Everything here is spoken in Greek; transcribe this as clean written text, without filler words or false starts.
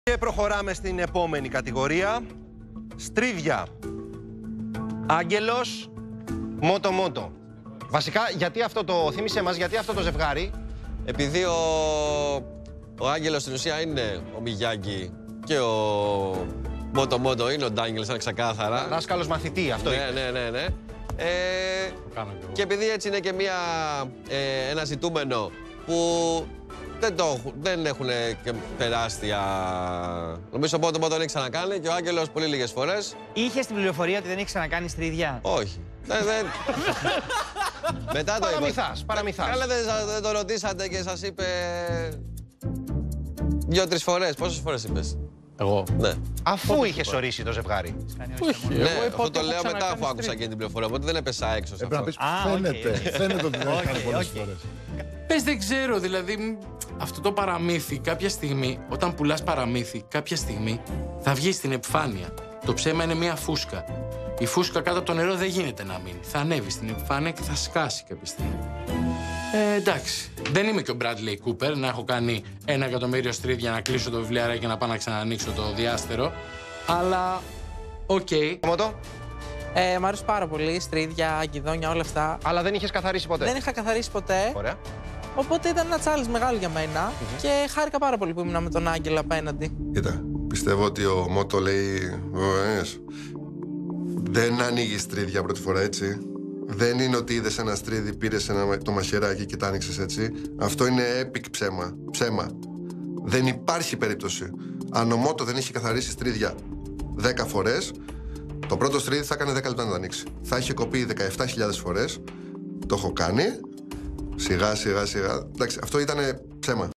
Και προχωράμε στην επόμενη κατηγορία. Στρίδια. Άγγελος, Μότο. Βασικά, γιατί αυτό το θύμισε μας, γιατί αυτό το ζευγάρι? Επειδή ο Άγγελος στην ουσία είναι ο Μιγιάγκη και ο Μότο είναι ο Ντάγγελς, είναι ξεκάθαρα. Δάσκαλος μαθητή, αυτό είναι. Ναι. Και επειδή έτσι είναι και ένα ζητούμενο που δεν έχουν και τεράστια... Νομίζω ο Μότο δεν έχει ξανακάνει και ο Άγγελος πολύ λίγες φορές. Είχε την πληροφορία ότι δεν έχει ξανακάνει στρίδια? Όχι. Μετά το είπα. Παραμυθάς. Καλά δεν το ρωτήσατε και σας είπε 2-3 φορές. Πόσες φορές είπες? Εγώ. Ναι. Αφού είχες ορίσει το ζευγάρι. Όχι. Ναι, αυτό το λέω μετά αφού άκουσα και την πληροφορία, οπότε δεν έπεσα έξω σε αυτό. Φαίνεται ότι δεν έχει κάνει πολλές φορές. Πες δεν ξέρω, δηλαδή αυτό το παραμύθι κάποια στιγμή, όταν πουλάς παραμύθι, κάποια στιγμή θα βγει στην επιφάνεια. Το ψέμα είναι μια φούσκα. Η φούσκα κάτω από το νερό δεν γίνεται να μείνει. Θα ανέβει στην επιφάνεια και θα σκάσει κάποια στιγμή. Εντάξει. Δεν είμαι και ο Bradley Cooper να έχω κάνει 1 εκατομμύριο στρίδια να κλείσω το βιβλιαράκι και να πάω να ξανανοίξω το διάστερο. Αλλά, οκ. Μότο. Μ' αρέσει πάρα πολύ, στρίδια, αγκιδόνια, όλα αυτά. Αλλά δεν είχες καθαρίσει ποτέ. Δεν είχα καθαρίσει ποτέ. Ωραία. Οπότε ήταν ένα challenge μεγάλο για μένα και χάρηκα πάρα πολύ που ήμουν με τον Άγγελο απέναντι. Κοίτα, πιστεύω ότι ο Μότο λέει δεν ανοίγει στρίδια πρώτη φορά, έτσι. Δεν είναι ότι είδες ένα στρίδι, πήρες το μαχαιράκι και τα άνοιξες έτσι. Αυτό είναι epic ψέμα. Δεν υπάρχει περίπτωση. Αν ο Μότο δεν είχε καθαρίσει στρίδια 10 φορές, το πρώτο στρίδι θα έκανε 10 λεπτά να το ανοίξει. Θα είχε κοπεί 17.000 φορές. Το έχω κάνει. Σιγά. Εντάξει, αυτό ήταν ψέμα.